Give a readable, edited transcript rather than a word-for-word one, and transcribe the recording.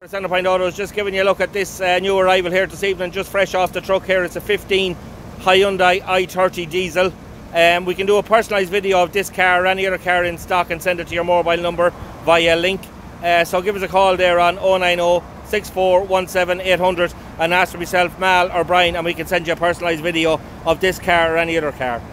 Centrepoint Autos, just giving you a look at this new arrival here this evening, just fresh off the truck here. It's a 15 Hyundai i30 diesel. We can do a personalised video of this car or any other car in stock and send it to your mobile number via link. So give us a call there on 090 6417 800 and ask for myself, Mal or Brian, and we can send you a personalised video of this car or any other car.